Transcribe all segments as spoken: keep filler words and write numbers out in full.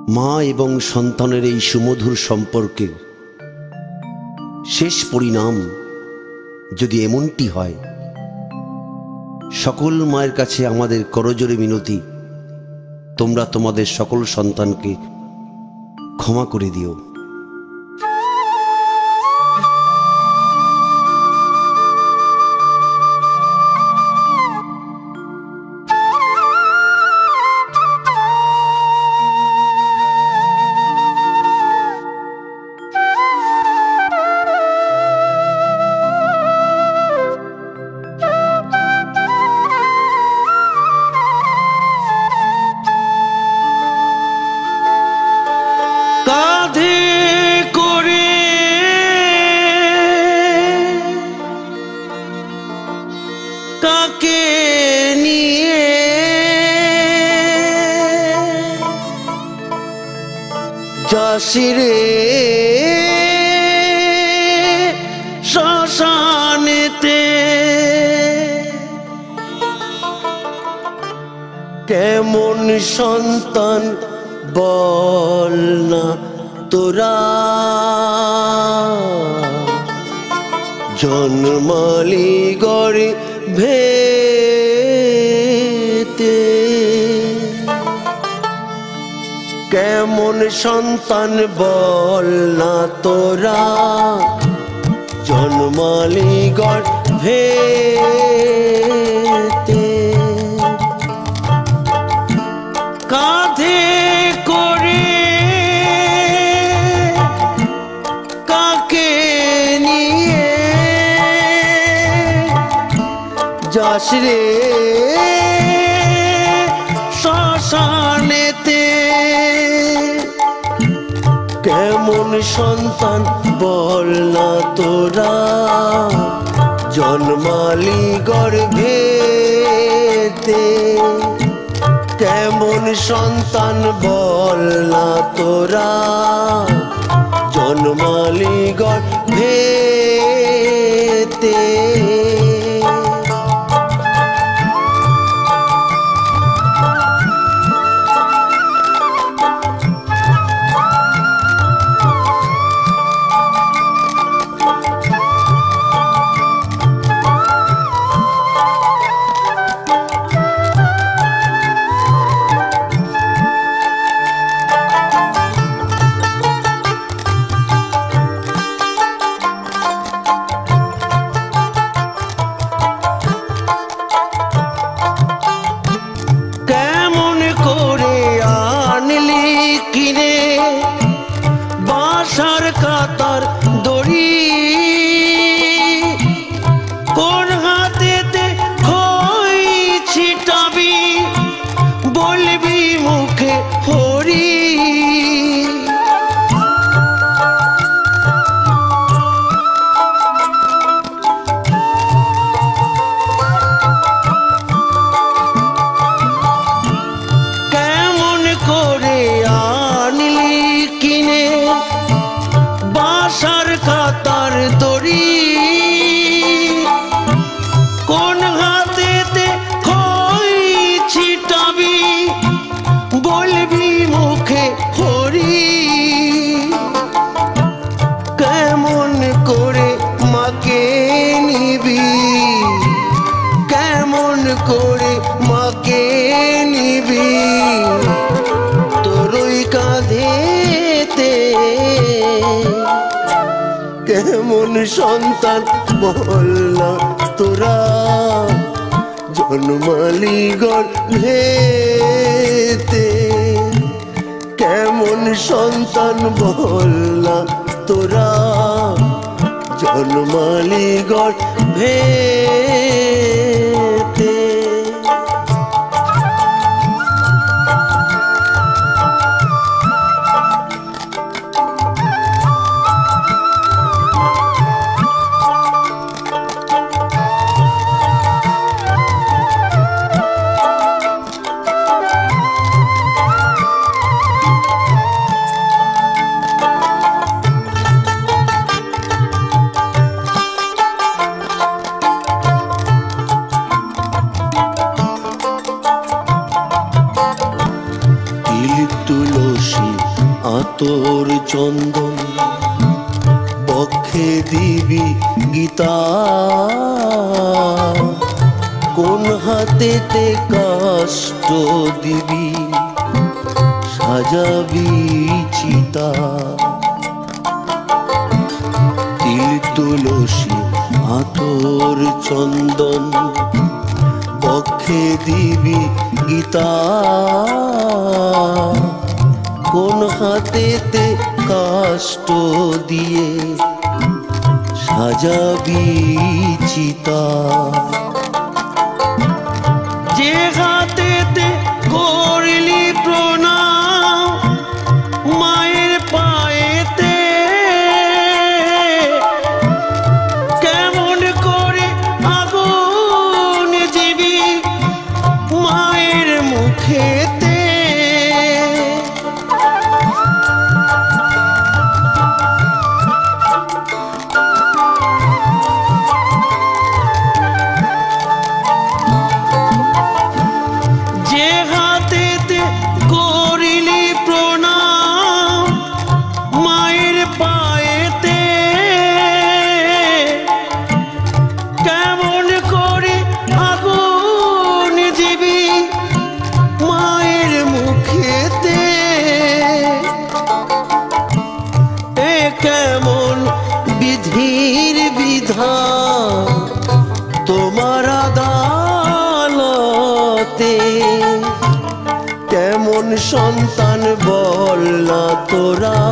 মা এবং সন্তানের এই সুমধুর সম্পর্কের শেষ পরিণাম যদি এমনটি হয়, সকল মায়ের কাছে আমাদের করজোড়ে মিনতি, তোমরা তোমাদের সকল সন্তানকে ক্ষমা করে দিও। কাকে নিয়ে যাসিরে শ্মশানেতে, কেমন সন্তান বল না তোরা, জন্মালি গড়ে ভেতে, কেমন সন্তান বল না তোরা, জন্মালি গড় ভেতে, কাঁধে করে কাকে নিয়ে যাসরে শ্মশানেতে, কেমন সন্তান বল না তোরা, জন্মালি গর্ভেতে, কেমন সন্তান বল না তোরা, জন্মালি গর্ভেতে। বাঁশার কাতার দড়ি কোন হাতেতে খই ছিটাবি, বলবি মুখে হরি, কেমন করে আনলি কিনে বাঁশার কাতার দড়ি, কোন হাতেতে খই ছিটাবি, বলবি মুখে হরি, কেমন করে মাকে নিবি, কেমন করে মাকে নিবি, তোরই কাঁধেতে, কেমন সন্তান বল না তোরা, জন্মালি গর্ভেতে, কেমন সন্তান বল না তোরা, জন্মালি গর্ভেতে। আতর চন্দন বক্ষে দিবি গীতা, কোন হাতেতে কাষ্ট দিবি সাজাবি চিতা। তিল তুলসী আতর চন্দন বক্ষে দিবি গীতা, কোন হাতেতে কাষ্ট দিয়ে সাজাবি চিতা। যে হাতেতে করলি প্রণাম মায়ের পায়েতে, কেমন করে আগুন দিবি মায়ের মুখেতে। যে হাতেতে করিলি প্রণাম মায়ের পায়েতে, কেমন করে আগুন দিবি মায়ের মুখেতে। এ কেমন বিধির বিধান তোমার আদালতে, কেমন সন্তান বল না তোরা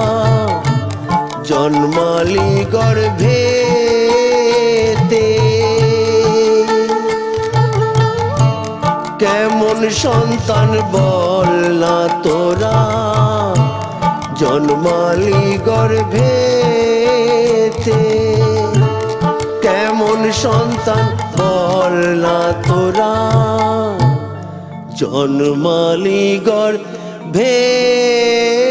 জন্মালি গর্ভেতে। কেমন সন্তান বল না তোরা জন্মালি গর্ভেতে। কেমন সন্তান বল না তোরা জন্মালি গর্ভে।